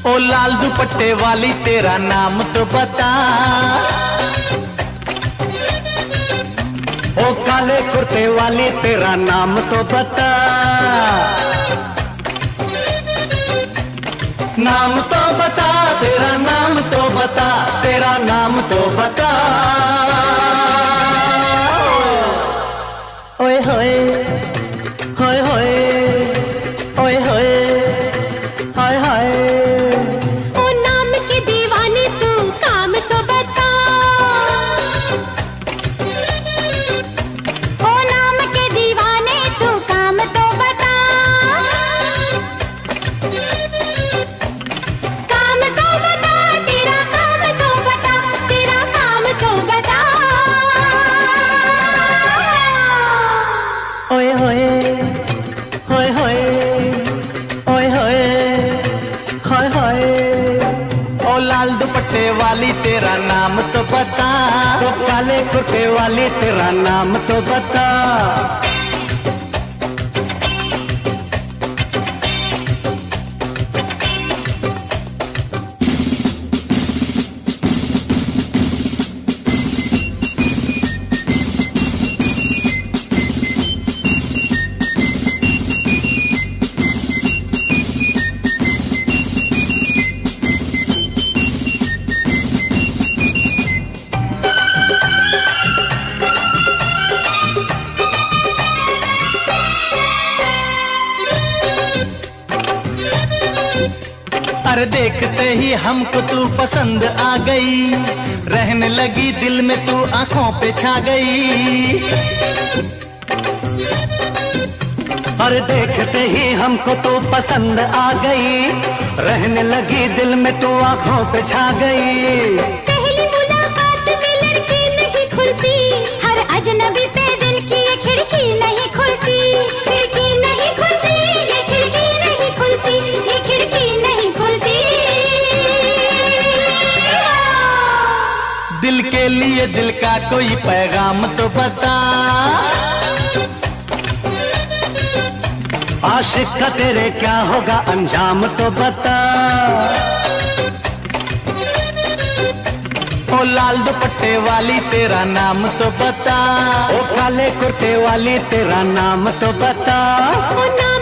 ओ लाल दुपट्टे वाली तेरा नाम तो बता। ओ काले कुर्ते वाली तेरा नाम तो बता। नाम तो बता, तेरा नाम तो बता, तेरा नाम तो बता। ओए होए होए होए ओए होए हाय हाय। ओ नाम के दीवाने तू काम तो बता। ओ नाम के दीवाने तू काम तो बता। काम तो बता, तेरा काम तो बता, तेरा काम तो बता। ओए होए होए होए ओए होए हाय हाय। ओ लाल दुपट्टे वाली तेरा नाम तो बता। ओ काले कुर्ते वाली तेरा नाम तो बता। अरे देखते ही हमको तू पसंद आ गई, रहने लगी दिल में तू आंखों पे छा गई। और देखते ही हमको तू पसंद आ गई, रहने लगी दिल में तू आंखों पे छा गई। पहली मुलाकात में लड़की नहीं खुलती, हर अजनबी पे दिल की ये खिड़की नहीं खुलती। खिड़की नहीं खुलती, ये खिड़की नहीं खुलती, ये खिड़की नहीं खुलती। दिल के लिए दिल का कोई पैगाम तो बता। आशिक का तेरे क्या होगा अंजाम तो बता। ओ लाल दुपट्टे वाली तेरा नाम तो बता। ओ काले कुर्ते वाली तेरा नाम तो बता। ओ ना